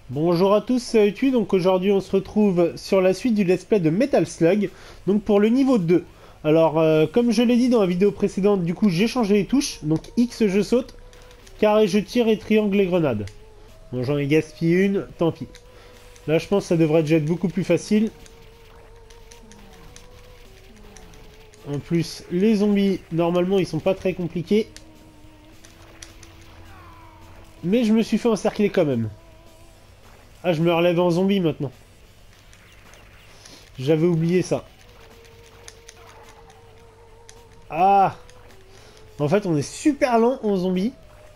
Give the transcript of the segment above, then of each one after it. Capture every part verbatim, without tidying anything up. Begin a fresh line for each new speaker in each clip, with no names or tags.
Bonjour à tous, c'est Etu, donc aujourd'hui on se retrouve sur la suite du let's play de Metal Slug, donc pour le niveau deux. Alors euh, comme je l'ai dit dans la vidéo précédente, du coup j'ai changé les touches, donc X je saute, carré je tire et triangle et grenade. Bon j'en ai gaspillé une, tant pis. Là je pense que ça devrait déjà être beaucoup plus facile. En plus les zombies normalement ils sont pas très compliqués. Mais je me suis fait encercler quand même. Ah je me relève en zombie maintenant. J'avais oublié ça. Ah! En fait, on est super lent en zombie.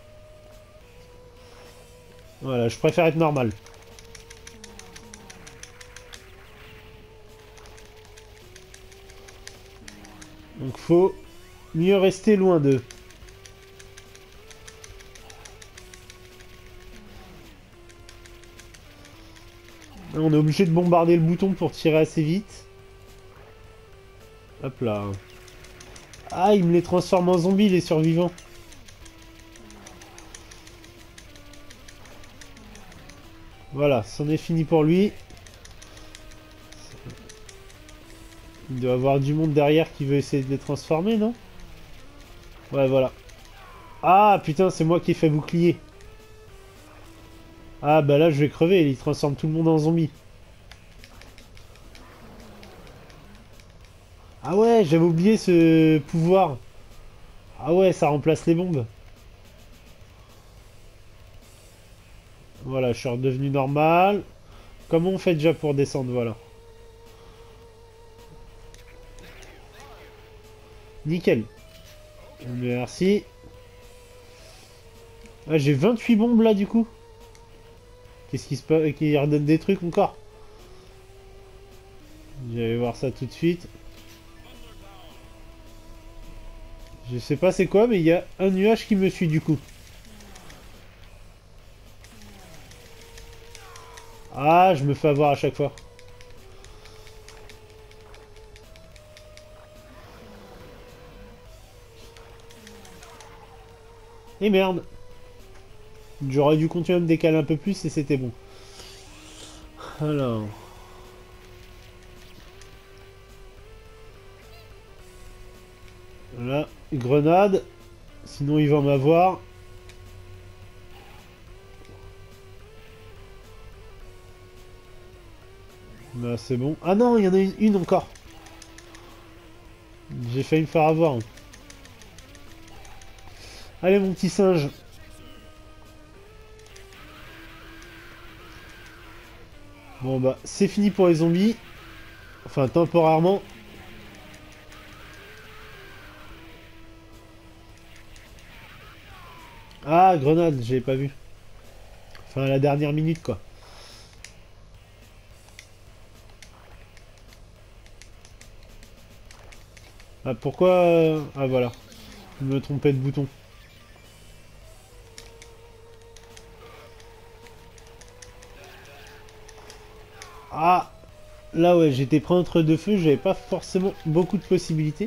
Voilà, je préfère être normal. Donc faut mieux rester loin d'eux. On est obligé de bombarder le bouton pour tirer assez vite. Hop là. Ah, il me les transforme en zombies, les survivants. Voilà, c'en est fini pour lui. Il doit y avoir du monde derrière qui veut essayer de les transformer, non? Ouais, voilà. Ah, putain, c'est moi qui ai fait bouclier. Ah, bah là, je vais crever. Il transforme tout le monde en zombie. Ah ouais, j'avais oublié ce pouvoir. Ah ouais, ça remplace les bombes. Voilà, je suis redevenu normal. Comment on fait déjà pour descendre? Voilà. Nickel. Merci. Ah, j'ai vingt-huit bombes là du coup. Qu'est-ce qui se passe? Qui redonne des trucs encore? Je vais voir ça tout de suite. Je sais pas c'est quoi, mais il y a un nuage qui me suit du coup. Ah, je me fais avoir à chaque fois. Et merde. J'aurais dû continuer à me décaler un peu plus et c'était bon. Alors. Là, grenade. Sinon il va m'avoir. Là c'est bon. Ah non, il y en a une, une encore. J'ai failli me faire avoir. Allez mon petit singe. Bon bah c'est fini pour les zombies. Enfin temporairement. Ah grenade, j'avais pas vu. Enfin à la dernière minute quoi. Ah pourquoi... euh, Ah voilà. Je me trompais de bouton. Ah. Là ouais, j'étais pris entre deux feux, j'avais pas forcément beaucoup de possibilités.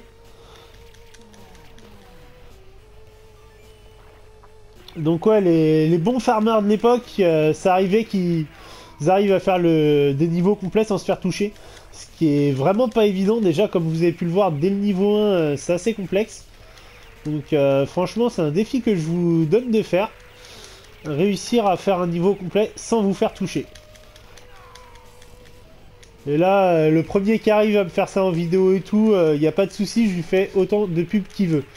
Donc ouais, les, les bons farmers de l'époque, euh, ça arrivait qu'ils arrivent à faire le, des niveaux complets sans se faire toucher. Ce qui est vraiment pas évident, déjà comme vous avez pu le voir dès le niveau un, euh, c'est assez complexe. Donc euh, franchement c'est un défi que je vous donne de faire. Réussir à faire un niveau complet sans vous faire toucher. Et là, euh, le premier qui arrive à me faire ça en vidéo et tout, il euh, n'y a pas de souci, je lui fais autant de pubs qu'il veut.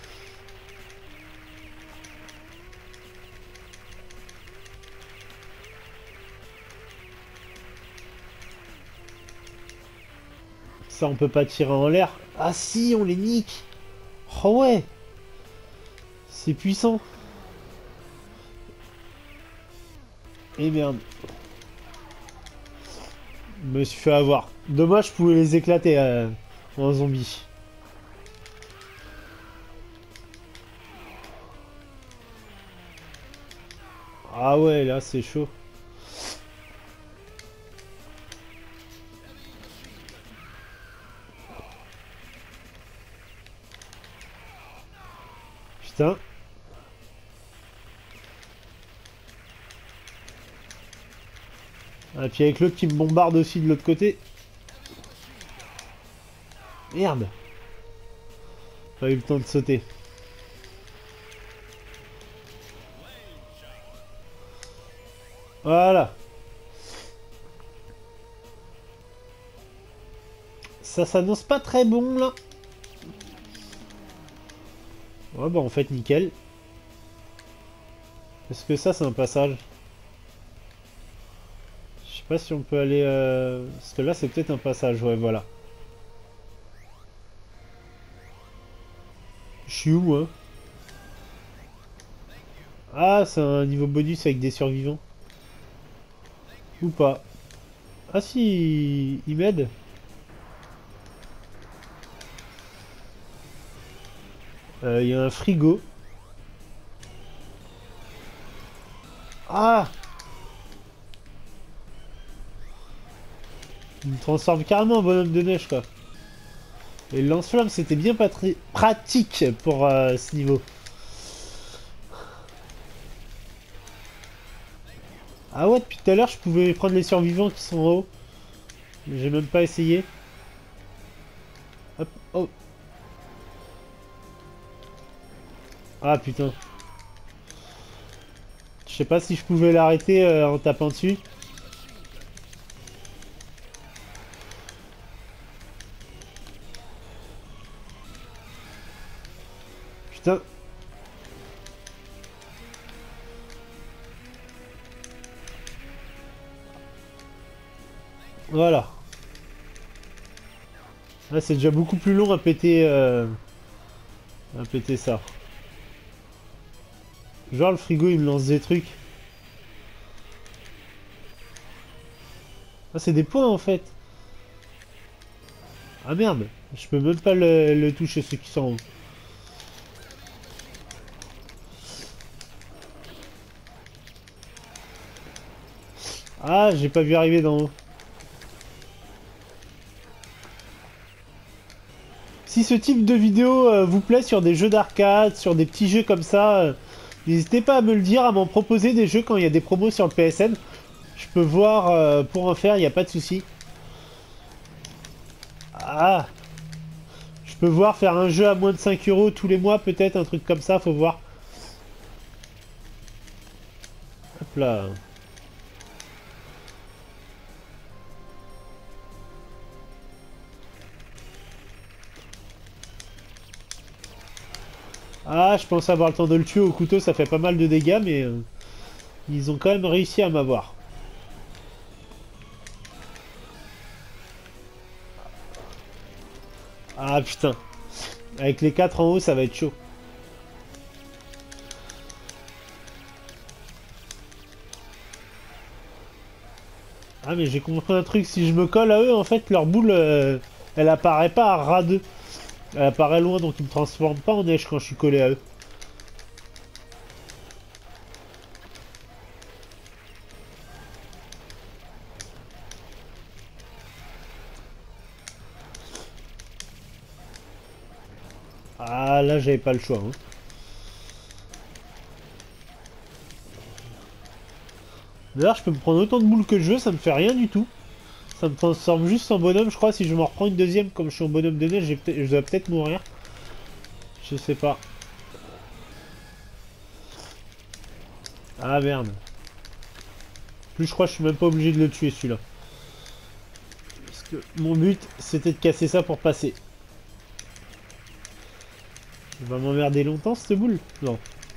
Ça, on peut pas tirer en l'air. Ah si, on les nique. Oh ouais. C'est puissant. Et merde. Je me suis fait avoir. Dommage, je pouvais les éclater euh, en zombie. Ah ouais, là, c'est chaud. Putain. Et puis avec l'autre qui me bombarde aussi de l'autre côté. Merde. Pas eu le temps de sauter. Voilà. Ça s'annonce pas très bon là. Ouais bah en fait nickel. Est-ce que ça c'est un passage? Je sais pas si on peut aller... Euh... Parce que là c'est peut-être un passage, ouais voilà. Je suis où hein? Ah c'est un niveau bonus avec des survivants. Ou pas. Ah si, il m'aide. Il euh, y a un frigo. Ah! Il me transforme carrément en bonhomme de neige quoi. Et le lance-flamme c'était bien pas très pratique pour euh, ce niveau. Ah ouais, depuis tout à l'heure je pouvais prendre les survivants qui sont en haut. J'ai même pas essayé. Hop, oh. Ah putain. Je sais pas si je pouvais l'arrêter euh, en tapant dessus. Putain. Voilà. Là c'est déjà beaucoup plus long à péter, euh, à péter ça. Genre le frigo il me lance des trucs. Ah c'est des points en fait. Ah merde. Je peux même pas le, le toucher ceux qui sont en haut. Ah j'ai pas vu arriver d'en haut. Si ce type de vidéo euh, vous plaît sur des jeux d'arcade, sur des petits jeux comme ça, euh, n'hésitez pas à me le dire, à m'en proposer des jeux quand il y a des promos sur le P S N. Je peux voir euh, pour en faire, il n'y a pas de souci. Ah, je peux voir faire un jeu à moins de cinq euros tous les mois, peut-être, un truc comme ça, faut voir. Hop là. Ah, je pense avoir le temps de le tuer au couteau, ça fait pas mal de dégâts, mais euh, ils ont quand même réussi à m'avoir. Ah putain. Avec les quatre en haut, ça va être chaud. Ah mais j'ai compris un truc, si je me colle à eux, en fait, leur boule, euh, elle apparaît pas à ras deux. Elle apparaît loin, donc ils me transforment pas en neige quand je suis collé à eux. Ah là, j'avais pas le choix. Hein. D'ailleurs, je peux me prendre autant de boules que je veux, ça me fait rien du tout. Ça me transforme juste en bonhomme, je crois. Si je m'en reprends une deuxième, comme je suis en bonhomme de neige, je dois peut-être mourir. Je sais pas. Ah merde. Plus je crois que je suis même pas obligé de le tuer celui-là. Parce que mon but c'était de casser ça pour passer. Il va m'emmerder longtemps cette boule? Non.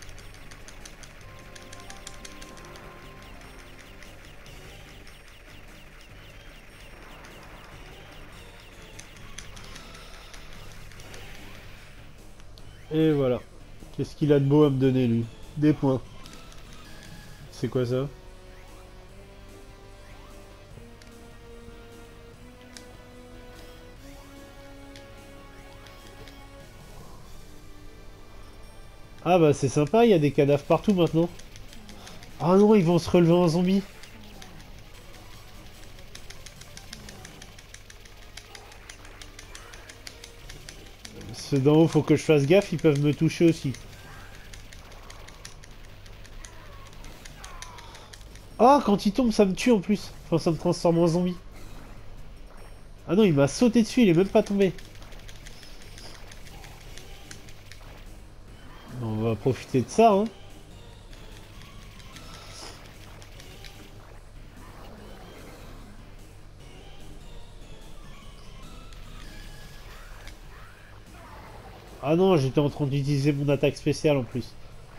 Et voilà. Qu'est-ce qu'il a de beau à me donner lui? Des points. C'est quoi ça? Ah bah c'est sympa, il y a des cadavres partout maintenant. Ah non, ils vont se relever en zombie. Ceux d'en haut, faut que je fasse gaffe, ils peuvent me toucher aussi. Ah, quand il tombe, ça me tue en plus. Enfin, ça me transforme en zombie. Ah non, il m'a sauté dessus, il est même pas tombé. On va profiter de ça, hein. Ah non, j'étais en train d'utiliser mon attaque spéciale en plus.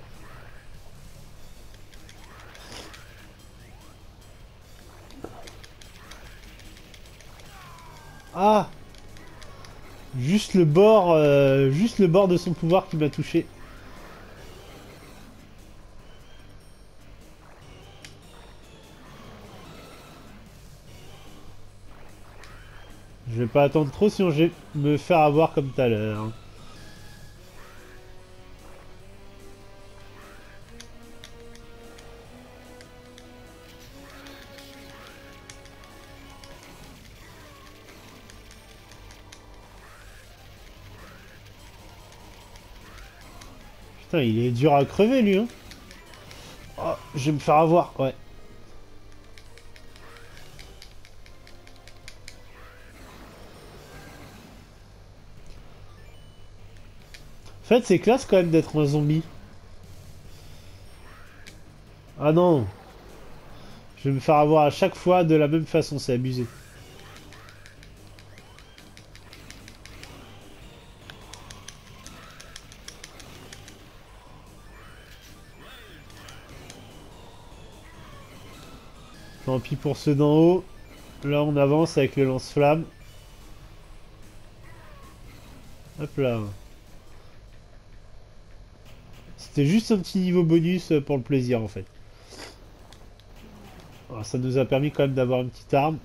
Ah! Juste le bord, euh, juste le bord de son pouvoir qui m'a touché. Je vais pas attendre trop sinon je vais me faire avoir comme tout à l'heure, hein. Putain, il est dur à crever lui, hein. Oh, je vais me faire avoir, ouais. En fait, c'est classe quand même d'être un zombie. Ah non, je vais me faire avoir à chaque fois de la même façon, c'est abusé. Tant pis pour ceux d'en haut. Là, on avance avec le lance-flamme. Hop là. C'était juste un petit niveau bonus pour le plaisir, en fait. Alors, ça nous a permis quand même d'avoir une petite arme.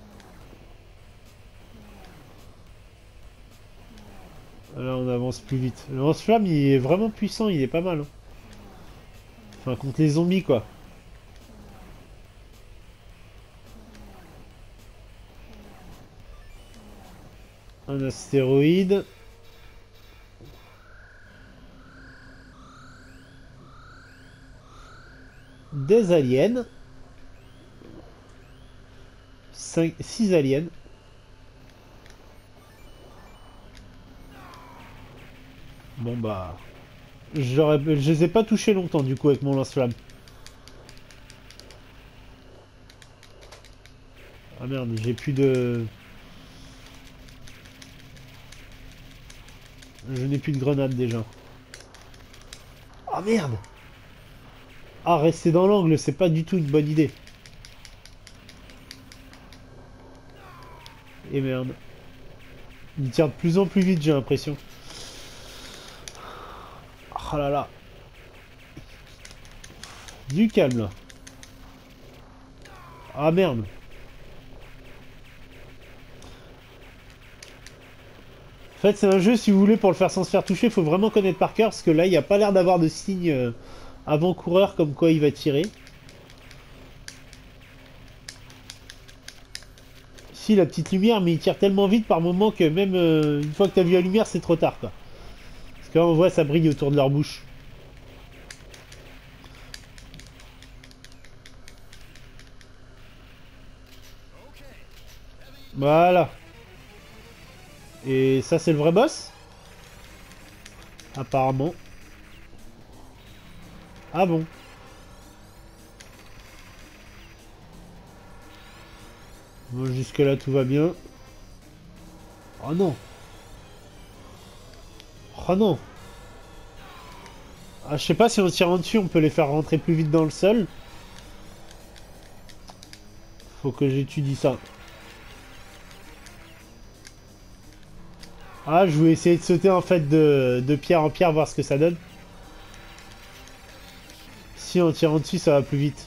Là, on avance plus vite. Le lance-flamme, il est vraiment puissant, il est pas mal, hein. Enfin, contre les zombies, quoi. Un astéroïde. Des aliens. cinq, six aliens. Bon bah... J'aurais, je les ai pas touchés longtemps du coup avec mon lance-flamme. Ah merde, j'ai plus de... Je n'ai plus de grenades déjà. Ah merde! Ah, rester dans l'angle, c'est pas du tout une bonne idée. Et merde. Il tire de plus en plus vite, j'ai l'impression. Oh là là. Du calme là. Ah merde. En fait, c'est un jeu, si vous voulez, pour le faire sans se faire toucher, il faut vraiment connaître par cœur, parce que là, il n'y a pas l'air d'avoir de signe euh, avant-coureur comme quoi il va tirer. Si, la petite lumière, mais il tire tellement vite par moment que même euh, une fois que tu as vu la lumière, c'est trop tard, quoi. Parce que là, on voit, ça brille autour de leur bouche. Voilà. Et ça, c'est le vrai boss? Apparemment. Ah bon? Bon, jusque là, tout va bien. Oh non! Oh non! Ah, je sais pas si en tirant dessus, on peut les faire rentrer plus vite dans le sol. Faut que j'étudie ça. Ah, je vais essayer de sauter en fait de, de pierre en pierre, voir ce que ça donne. Si en tirant dessus, ça va plus vite.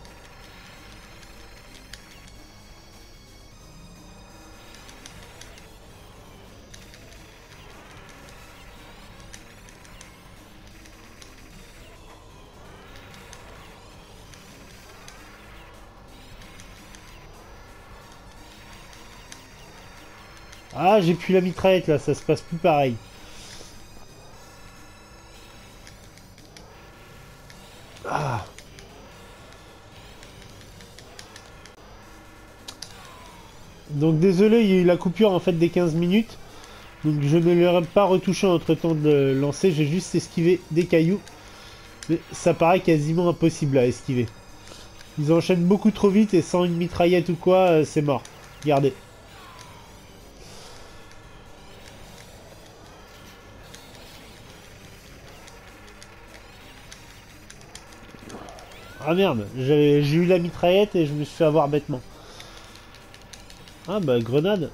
Ah, j'ai plus la mitraillette là, ça se passe plus pareil. Ah. Donc désolé, il y a eu la coupure en fait des quinze minutes. Donc je ne l'aurais pas retouché entre temps de le lancer, j'ai juste esquivé des cailloux. Mais ça paraît quasiment impossible à esquiver. Ils enchaînent beaucoup trop vite et sans une mitraillette ou quoi, euh, c'est mort. Regardez. Ah merde, j'ai eu la mitraillette et je me suis fait avoir bêtement. Ah bah grenade.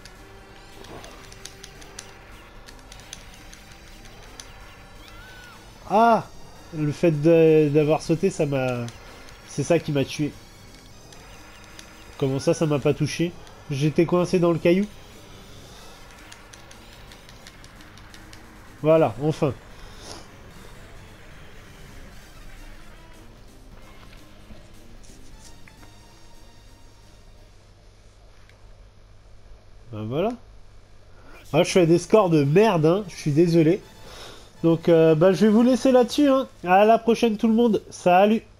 Ah, le fait d'avoir sauté, ça m'a... C'est ça qui m'a tué. Comment ça, ça m'a pas touché? J'étais coincé dans le caillou. Voilà, enfin. Ben voilà. Ah, je fais des scores de merde, hein. Je suis désolé. Donc, euh, bah, je vais vous laisser là-dessus, hein. À la prochaine tout le monde. Salut!